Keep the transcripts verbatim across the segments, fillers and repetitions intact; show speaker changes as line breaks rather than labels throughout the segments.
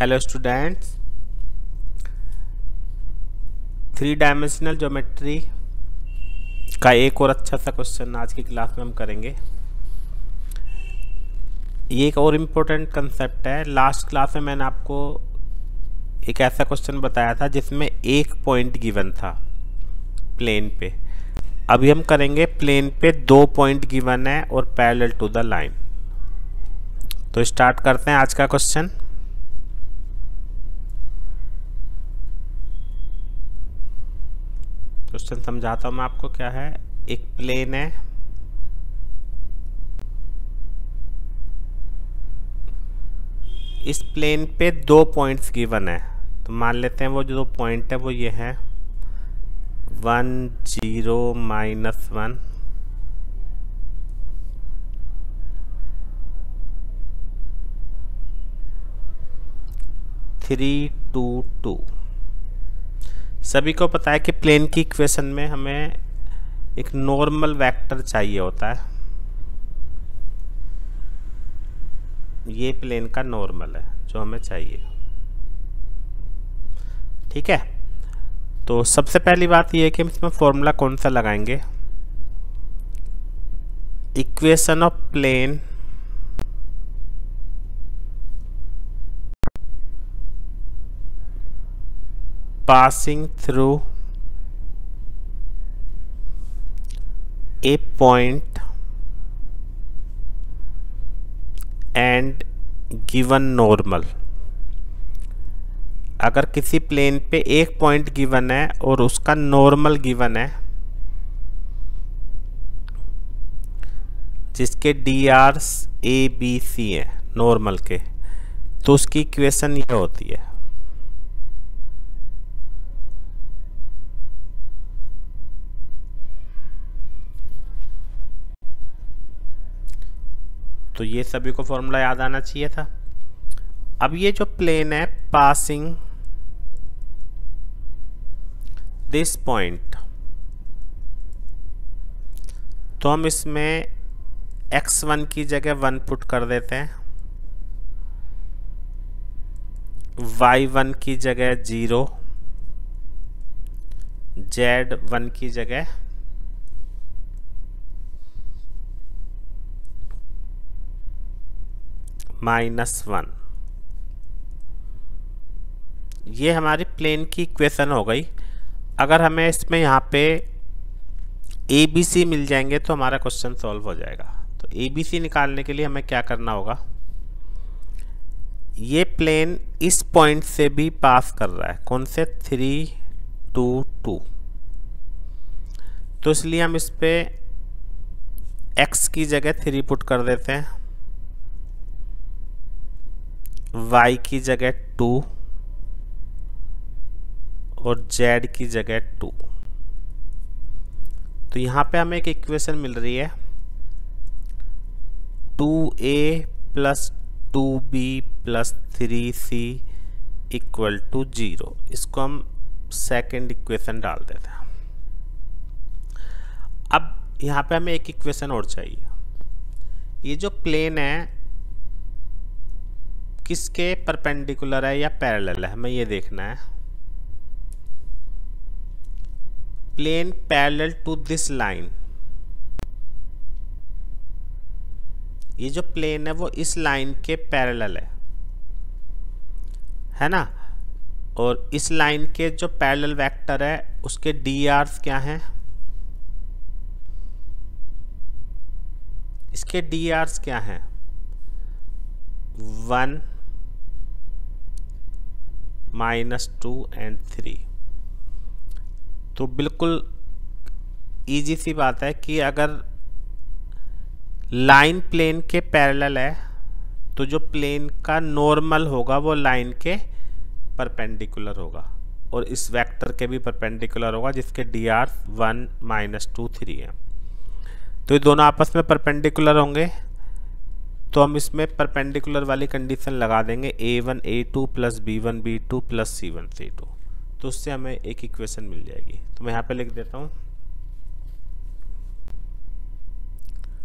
Hello students, three dimensional geometry का एक और अच्छा सा क्वेश्चन आज की क्लास में हम करेंगे। ये एक और इम्पोर्टेंट कंसेप्ट है। लास्ट क्लास में मैंने आपको एक ऐसा क्वेश्चन बताया था जिसमें एक पॉइंट गिवन था प्लेन पे। अभी हम करेंगे प्लेन पे दो पॉइंट गिवन है और पैरेलल टू द लाइन। तो स्टार्ट करते हैं आज का क्वेश्चन। क्वेश्चन समझाता हूँ मैं आपको क्या है। एक प्लेन है, इस प्लेन पे दो पॉइंट्स गिवन है। तो मान लेते हैं वो जो दो पॉइंट है वो ये है one zero minus one, three two two. सभी को पता है कि प्लेन की इक्वेशन में हमें एक नॉर्मल वेक्टर चाहिए होता है। ये प्लेन का नॉर्मल है जो हमें चाहिए, ठीक है। तो सबसे पहली बात यह है कि हम इसमें फॉर्मूला कौन सा लगाएंगे। Equation of plane passing through a point and given normal। अगर किसी प्लेन पे एक पॉइंट गिवन है और उसका नॉर्मल गिवन है जिसके D R's a b c है नॉर्मल के, तो उसकी इक्वेशन ये होती है। तो ये सभी को फॉर्मूला याद आना चाहिए था। अब ये जो प्लेन है पासिंग दिस पॉइंट, तो हम इसमें एक्स वन की जगह वन पुट कर देते हैं, वाई वन की जगह जीरो, जेड वन की जगह माइनस वन। ये हमारी प्लेन की इक्वेशन हो गई। अगर हमें इसमें यहाँ पे ए बी सी मिल जाएंगे तो हमारा क्वेश्चन सॉल्व हो जाएगा। तो ए बी सी निकालने के लिए हमें क्या करना होगा, ये प्लेन इस पॉइंट से भी पास कर रहा है, कौन से, थ्री टू टू। तो इसलिए हम इस पे एक्स की जगह थ्री पुट कर देते हैं, y की जगह टू और z की जगह टू। तो यहाँ पे हमें एक इक्वेशन मिल रही है two a plus two b plus three c equal to zero. इसको हम सेकेंड इक्वेशन डाल देते हैं। अब यहाँ पे हमें एक इक्वेशन और चाहिए। ये जो प्लेन है किसके परपेंडिकुलर है या पैरेलल है, हमें ये देखना है। Plane parallel to this line, ये जो प्लेन है वो इस लाइन के पैरेलल है, है ना। और इस लाइन के जो पैरेलल वेक्टर है उसके डी आर्स क्या हैं, इसके डी आर्स क्या हैं, one minus two and three. तो बिल्कुल इजी सी बात है कि अगर लाइन प्लेन के पैरेलल है तो जो प्लेन का नॉर्मल होगा वो लाइन के परपेंडिकुलर होगा और इस वेक्टर के भी परपेंडिकुलर होगा जिसके D R one minus two three है। तो ये दोनों आपस में परपेंडिकुलर होंगे, तो हम इसमें परपेंडिकुलर वाली कंडीशन लगा देंगे a one a two plus b one b two plus c one c two. तो उससे हमें एक इक्वेशन मिल जाएगी। तो मैं यहाँ पे लिख देता हूँ,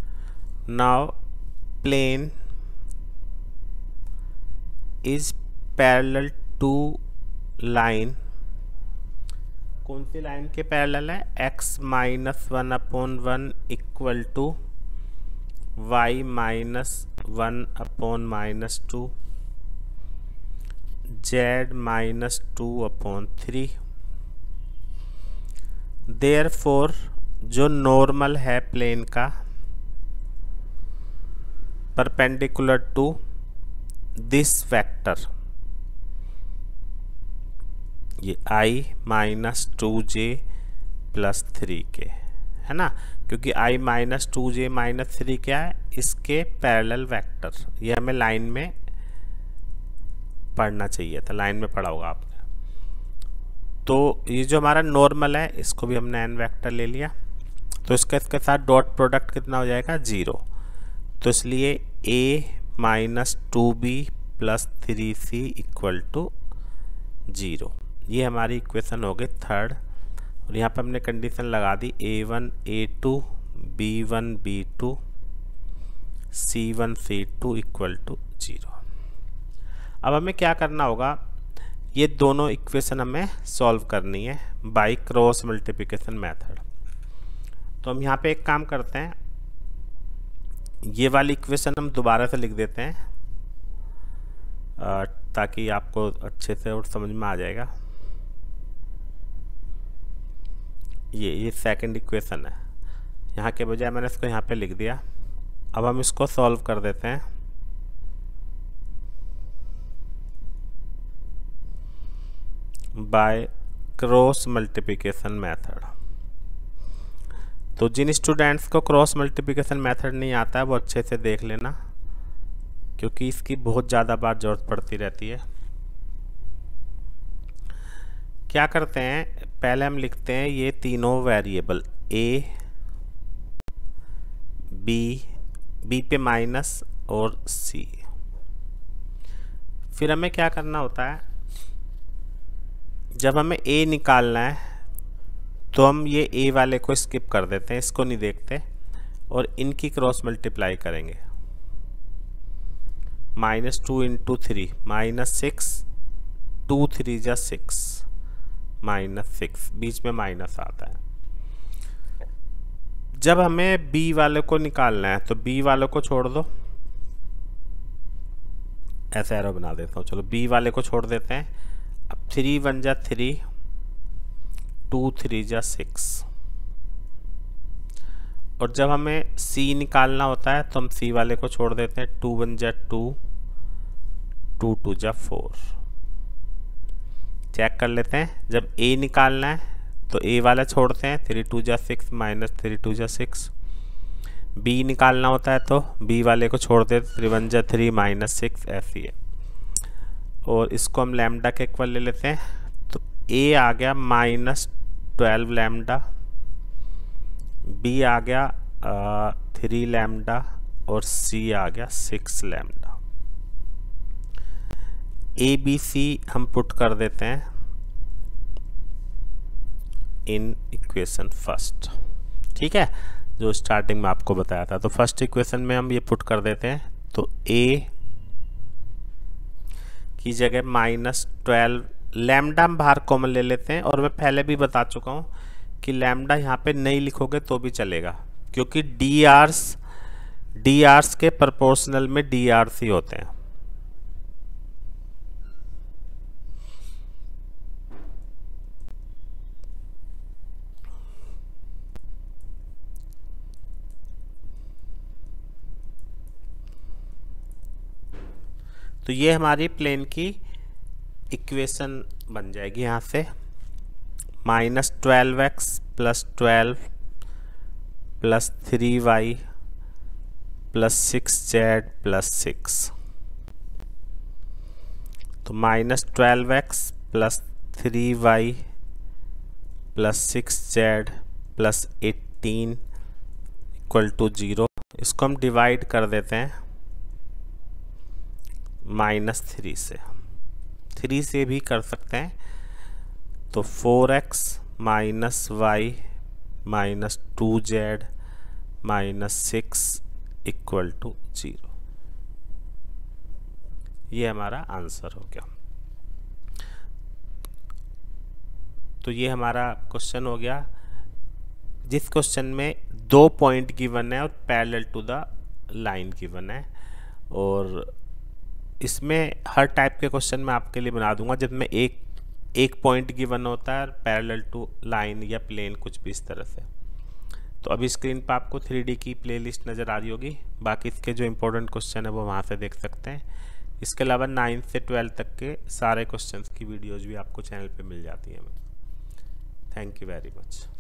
now plane is parallel to line, कौन सी लाइन के पैरेलल है, x minus one upon one equal to y minus one upon minus two, z minus two upon three. Therefore जो नॉर्मल है प्लेन का परपेंडिकुलर टू दिस वेक्टर, ये i minus two j plus three k, है ना, क्योंकि i minus two j minus three क्या है, इसके पैरेलल वेक्टर। ये हमें लाइन में पढ़ना चाहिए था, लाइन में पढ़ा होगा आपने। तो ये जो हमारा नॉर्मल है इसको भी हमने n वेक्टर ले लिया, तो इसके इसके साथ डॉट प्रोडक्ट कितना हो जाएगा, जीरो। तो इसलिए a minus two b plus three c equal to zero. ये हमारी इक्वेशन हो गई थर्ड। और यहाँ पर हमने कंडीशन लगा दी a one a two b one b two c one c two equal to zero. अब हमें क्या करना होगा, ये दोनों इक्वेशन हमें सॉल्व करनी है बाय क्रॉस मल्टीप्लिकेशन मेथड। तो हम यहाँ पे एक काम करते हैं, ये वाली इक्वेशन हम दोबारा से लिख देते हैं आ, ताकि आपको अच्छे से और समझ में आ जाएगा। ये ये सेकंड इक्वेशन है, यहाँ के बजाय मैंने इसको यहाँ पे लिख दिया। अब हम इसको सॉल्व कर देते हैं। By cross multiplication method. तो जिन स्टूडेंट्स को क्रॉस मल्टीप्लिकेशन मेथड नहीं आता है वो अच्छे से देख लेना, क्योंकि इसकी बहुत ज़्यादा बार जरूरत पड़ती रहती है। क्या करते हैं, पहले हम लिखते हैं ये तीनों वेरिएबल a, b, b पे माइनस और c। फिर हमें क्या करना होता है, जब हमें a निकालना है तो हम ये a वाले को स्किप कर देते हैं, इसको नहीं देखते, और इनकी क्रॉस मल्टीप्लाई करेंगे। Minus two into three minus six, two three जा सिक्स, माइनस सिक्स, बीच में माइनस आता है। जब हमें b वाले को निकालना है तो b वाले को छोड़ दो, ऐसा एरो बना देता हूँ, चलो b वाले को छोड़ देते हैं। अब थ्री वन जा थ्री, टू थ्री जा सिक्स। और जब हमें c निकालना होता है तो हम c वाले को छोड़ देते हैं, टू वन जा टू, टू टू जा फोर। चेक कर लेते हैं, जब a निकालना है तो a वाला छोड़ते हैं, थ्री टू जा सिक्स माइनस थ्री टू जा सिक्स। b निकालना होता है तो b वाले को छोड़ देते, थ्री वन जा थ्री माइनस सिक्स, ऐसी है। और इसको हम लैम्डा के इक्वल ले लेते हैं, तो a आ गया माइनस ट्वेल्व लैम्डा, b आ गया थ्री लैम्डा और c आ गया six lambda. A b c हम पुट कर देते हैं इन इक्वेशन फर्स्ट, ठीक है, जो स्टार्टिंग में आपको बताया था। तो फर्स्ट इक्वेशन में हम ये पुट कर देते हैं, तो a की जगह माइनस ट्वेल्व, लैम्डा हम बाहर कॉमन ले लेते हैं। और मैं पहले भी बता चुका हूँ कि लैम्डा यहाँ पे नहीं लिखोगे तो भी चलेगा, क्योंकि डी आर्स डी आर्स के प्रोपोर्शनल में डी आर्स ही होते हैं। तो ये हमारी प्लेन की इक्वेशन बन जाएगी। यहाँ से minus twelve x plus twelve plus three y plus six z plus six. तो minus twelve x plus three y plus six z plus eighteen equal to zero. इसको हम डिवाइड कर देते हैं माइनस थ्री से, थ्री से भी कर सकते हैं। तो four x minus y minus two z minus six equal to zero. ये हमारा आंसर हो गया। तो ये हमारा क्वेश्चन हो गया जिस क्वेश्चन में दो पॉइंट गिवन है और parallel to the line given है। और इसमें हर टाइप के क्वेश्चन मैं आपके लिए बना दूंगा जिसमें एक एक पॉइंट गिवन होता है और पैरेलल टू लाइन या प्लेन कुछ भी इस तरह से। तो अभी स्क्रीन पर आपको थ्री डी की प्लेलिस्ट नज़र आ रही होगी, बाकी इसके जो इंपॉर्टेंट क्वेश्चन है वो वहाँ से देख सकते हैं। इसके अलावा नाइन्थ से ट्वेल्थ तक के सारे क्वेश्चंस की वीडियोज़ भी आपको चैनल पे मिल जाती हैं। Thank you very much.